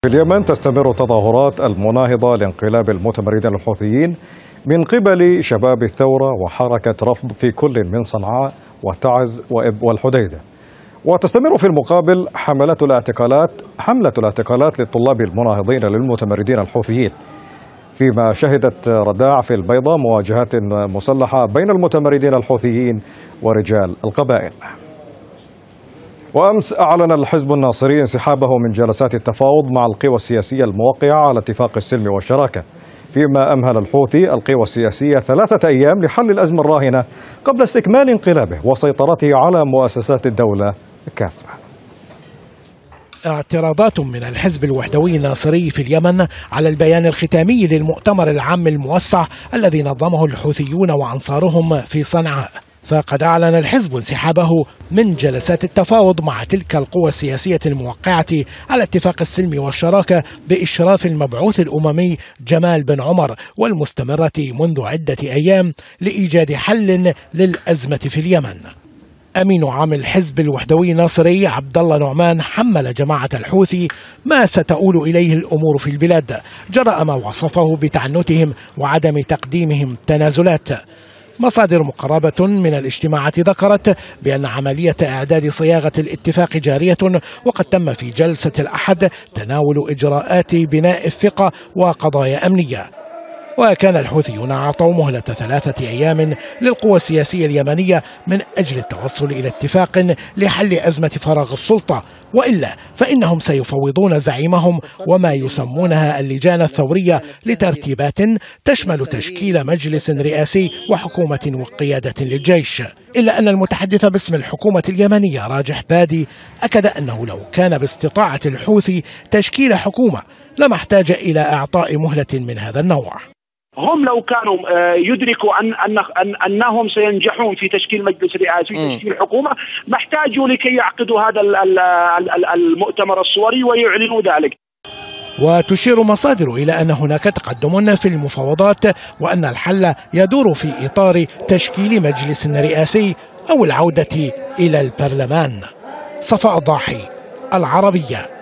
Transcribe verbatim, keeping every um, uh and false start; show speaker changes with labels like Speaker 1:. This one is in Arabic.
Speaker 1: في اليمن تستمر تظاهرات المناهضة لانقلاب المتمردين الحوثيين من قبل شباب الثورة وحركة رفض في كل من صنعاء وتعز وإب والحديدة. وتستمر في المقابل حملة الاعتقالات حملة الاعتقالات للطلاب المناهضين للمتمردين الحوثيين، فيما شهدت رداع في البيضاء مواجهات مسلحة بين المتمردين الحوثيين ورجال القبائل. وأمس أعلن الحزب الناصري انسحابه من جلسات التفاوض مع القوى السياسية الموقعة على اتفاق السلم والشراكة، فيما أمهل الحوثي القوى السياسية ثلاثة أيام لحل الأزمة الراهنة قبل استكمال انقلابه وسيطرته على مؤسسات الدولة كافة.
Speaker 2: اعتراضات من الحزب الوحدوي الناصري في اليمن على البيان الختامي للمؤتمر العام الموسع الذي نظمه الحوثيون وأنصارهم في صنعاء. فقد أعلن الحزب انسحابه من جلسات التفاوض مع تلك القوى السياسية الموقعة على اتفاق السلم والشراكة بإشراف المبعوث الأممي جمال بن عمر، والمستمرة منذ عدة أيام لإيجاد حل للأزمة في اليمن. أمين عام الحزب الوحدوي الناصري عبد الله نعمان حمل جماعة الحوثي ما ستؤول إليه الأمور في البلاد جراء ما وصفه بتعنتهم وعدم تقديمهم تنازلات. مصادر مقربة من الاجتماعات ذكرت بأن عملية إعداد صياغة الاتفاق جارية، وقد تم في جلسة الأحد تناول إجراءات بناء الثقة وقضايا أمنية. وكان الحوثيون أعطوا مهلة ثلاثة أيام للقوى السياسية اليمنية من أجل التوصل إلى اتفاق لحل أزمة فراغ السلطة، وإلا فإنهم سيفوضون زعيمهم وما يسمونها اللجان الثورية لترتيبات تشمل تشكيل مجلس رئاسي وحكومة وقيادة للجيش. إلا أن المتحدث باسم الحكومة اليمنية راجح بادي أكد أنه لو كان باستطاعة الحوثي تشكيل حكومة لما احتاج إلى إعطاء مهلة من هذا النوع.
Speaker 3: هم لو كانوا يدركوا أن أن أنهم سينجحون في تشكيل مجلس رئاسي في تشكيل حكومة، ما احتاجوا لكي يعقدوا هذا المؤتمر الصوري ويعلنوا ذلك.
Speaker 2: وتشير مصادر إلى أن هناك تقدم في المفاوضات، وأن الحل يدور في إطار تشكيل مجلس رئاسي أو العودة إلى البرلمان. صفاء ضاحي، العربية.